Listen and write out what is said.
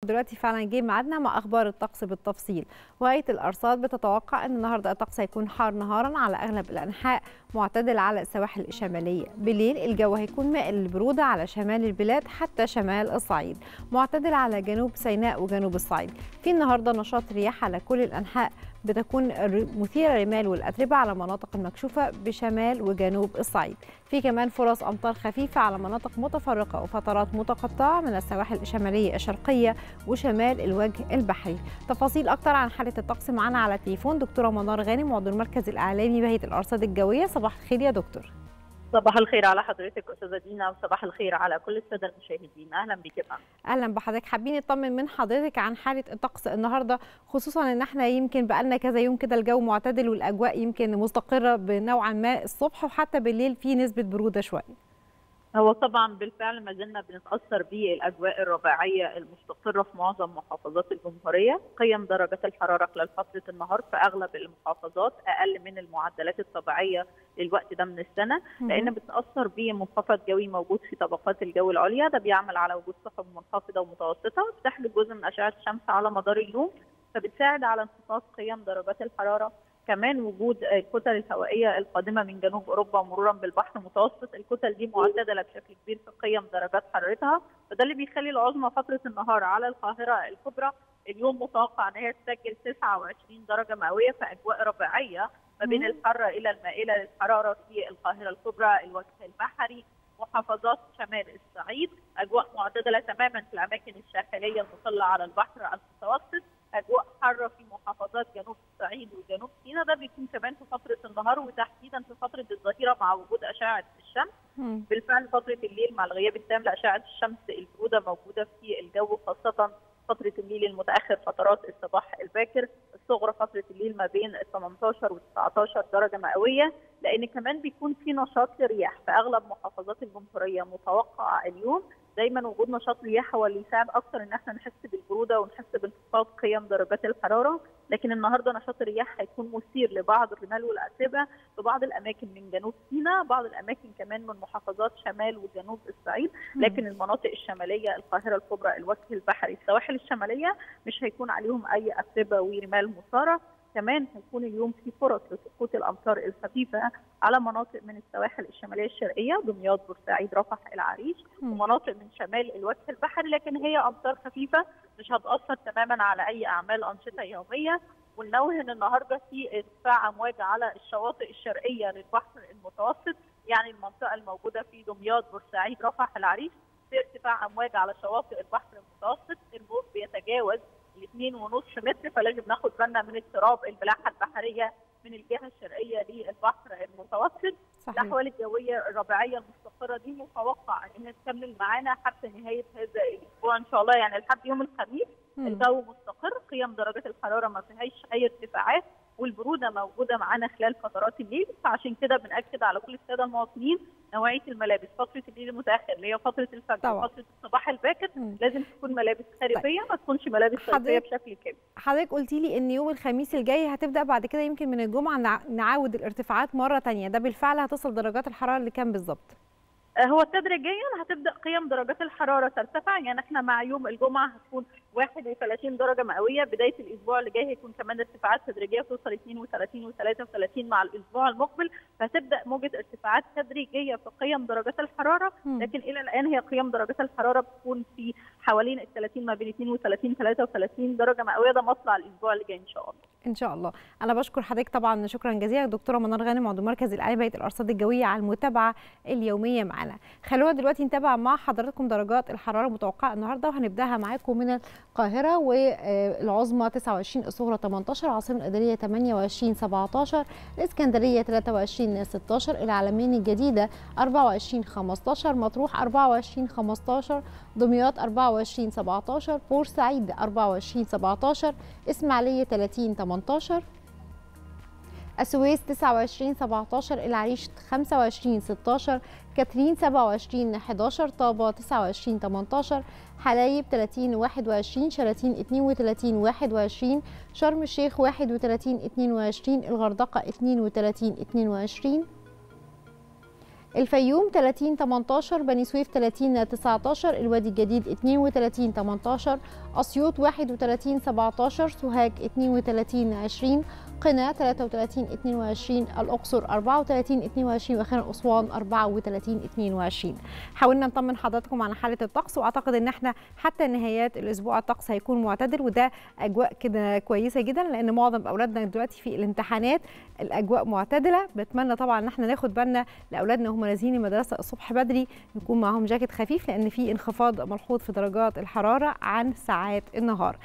دلوقتي فعلا جه ميعادنا مع اخبار الطقس بالتفصيل. وهيئه الارصاد بتتوقع ان النهارده الطقس هيكون حار نهارا على اغلب الانحاء، معتدل على السواحل الشماليه. بالليل الجو هيكون مائل للبروده على شمال البلاد حتى شمال الصعيد، معتدل على جنوب سيناء وجنوب الصعيد. في النهارده نشاط رياح على كل الانحاء، بتكون مثيرة للرمال والأتربة على مناطق المكشوفة بشمال وجنوب الصعيد. في كمان فرص أمطار خفيفة على مناطق متفرقة وفترات متقطعة من السواحل الشمالية الشرقية وشمال الوجه البحري. تفاصيل أكتر عن حالة الطقس معنا على التليفون دكتورة منار غانم، عضو المركز الإعلامي بهيئة الأرصاد الجوية. صباح الخير يا دكتور. صباح الخير على حضرتك استاذه دينا، وصباح الخير على كل الساده المشاهدين. اهلا بك. اهلا بحضرتك. حابين نطمن من حضرتك عن حاله الطقس النهارده، خصوصا ان احنا يمكن بقالنا كذا يوم كده الجو معتدل والاجواء يمكن مستقره بنوعا ما الصبح، وحتى بالليل في نسبه بروده شويه. هو طبعا بالفعل ما زلنا بنتاثر بالاجواء الربيعيه المستقره في معظم محافظات الجمهوريه. قيم درجات الحراره خلال فتره النهار في اغلب المحافظات اقل من المعدلات الطبيعيه للوقت ده من السنه، لان بتاثر بمنخفض جوي موجود في طبقات الجو العليا. ده بيعمل على وجود سحب منخفضه ومتوسطه بتحجب جزء من اشعه الشمس على مدار اليوم، فبتساعد على انخفاض قيم درجات الحراره. كمان وجود الكتل الهوائيه القادمه من جنوب اوروبا مرورا بالبحر المتوسط، الكتل دي معتدله بشكل كبير في قيم درجات حرارتها، فده اللي بيخلي العظمى فتره النهار على القاهره الكبرى اليوم متوقع ان هي تسجل 29 درجه مئويه، في اجواء ربيعيه ما بين الحاره الى المائله للحراره في القاهره الكبرى، الوجه البحري، محافظات شمال الصعيد. اجواء معتدله تماما في الاماكن الساحليه المطله على البحر المتوسط. اجواء حاره في محافظات جنوب الصعيد وجنوب سيناء، ده بيكون كمان في فتره النهار وتحديدا في فتره الظهيره مع وجود اشعه الشمس. بالفعل فتره الليل مع الغياب التام لاشعه الشمس البروده موجوده في الجو، خاصه فتره الليل المتاخر، فترات الصباح الباكر. الصغرى فتره الليل ما بين 18 و 19 درجه مئويه، لان كمان بيكون في نشاط للرياح في اغلب محافظات الجمهوريه. متوقع اليوم دايما وجود نشاط رياح هو اللي يساعد اكثر ان احنا نحس بالبروده ونحس بانخفاض قيم درجات الحراره، لكن النهارده نشاط الرياح هيكون مثير لبعض الرمال والاتربه في بعض الاماكن من جنوب سيناء، بعض الاماكن كمان من محافظات شمال وجنوب الصعيد، لكن المناطق الشماليه القاهره الكبرى، الوجه البحري، السواحل الشماليه مش هيكون عليهم اي اتربه ورمال مثاره. كمان هيكون اليوم في فرص لسقوط الامطار الخفيفه على مناطق من السواحل الشماليه الشرقيه، دمياط، بورسعيد، رفح، العريش، ومناطق من شمال الوجه البحري، لكن هي امطار خفيفه مش هتاثر تماما على اي اعمال انشطه يوميه. وننوه ان النهارده في ارتفاع امواج على الشواطئ الشرقيه للبحر المتوسط، يعني المنطقه الموجوده في دمياط، بورسعيد، رفح، العريش، في ارتفاع امواج على شواطئ البحر المتوسط، الموج بيتجاوز 2.5 متر، فلازم ناخد بالنا من اضطراب الملاحه البحريه من الجهه الشرقيه للبحر المتوسط. الاحوال الجويه الربيعيه المستقره دي متوقع ان هي تكمل معانا حتى نهايه هذا الاسبوع ان شاء الله، يعني لحد يوم الخميس الجو مستقر، قيم درجات الحراره ما فيهاش اي ارتفاعات، والبروده موجوده معانا خلال فترات الليل. فعشان كده بنأكد على كل الساده المواطنين نوعيه الملابس اللي الليل المتاخر اللي هي فتره الفجر وفتره الصباح الباكر لازم تكون ملابس خريفيه، ما تكونش ملابس صيفيه بشكل كامل. حضرتك قلتي لي ان يوم الخميس الجاي هتبدا بعد كده يمكن من الجمعه نعاود الارتفاعات مره ثانيه، ده بالفعل هتصل درجات الحراره لكام بالظبط؟ هو تدريجيا هتبدا قيم درجات الحراره ترتفع، يعني احنا مع يوم الجمعه هتكون 31 درجه مئويه، بدايه الاسبوع اللي جاي هيكون كمان ارتفاعات تدريجيه توصل 32 و33 مع الاسبوع المقبل، فهتبدا موجه ارتفاعات تدريجيه في قيم درجات الحراره، لكن الى الان هي قيم درجات الحراره بتكون في حوالين ال 30 ما بين 32 33 درجه مئويه، ده مطلع الاسبوع اللي جاي ان شاء الله. ان شاء الله. انا بشكر حضرتك طبعا شكرا جزيلا دكتوره منار غانم، عضو مركز الاعلامي بهيئه الارصاد الجويه، على المتابعه اليوميه معانا. خلونا دلوقتي نتابع مع حضراتكم درجات الحراره المتوقعه النهارده، وهنبداها معاكم من القاهره، والعظمى 29، الصغرى 18، العاصمه الاداريه 28 17، الاسكندريه 23 16، العلمين الجديده 24 15، مطروح 24 15، دمياط 24 17، بورسعيد 24 17، اسماعيليه 30 18، السويس 29 17، العريش 25 16، كاترين 27 11، طابة 29 18، حلايب 30 21، شلاتين 32 21، شرم الشيخ 31 22، الغردقة 32 22، الفيوم 30 18، بني سويف 30 19، الوادي الجديد 32 18، أسيوط 31 17، سوهاج 32 20، قنا 33 22، الأقصر 34 22، وأخيرا أسوان 34 22. حاولنا نطمن حضراتكم عن حالة الطقس، وأعتقد إن احنا حتى نهايات الأسبوع الطقس هيكون معتدل، وده أجواء كده كويسة جدا لأن معظم أولادنا دلوقتي في الامتحانات الأجواء معتدلة. بتمنى طبعا إن احنا ناخد بالنا لأولادنا وهم نازلين المدرسة الصبح بدري يكون معاهم جاكيت خفيف، لأن في انخفاض ملحوظ في درجات الحرارة عن ساعات النهار.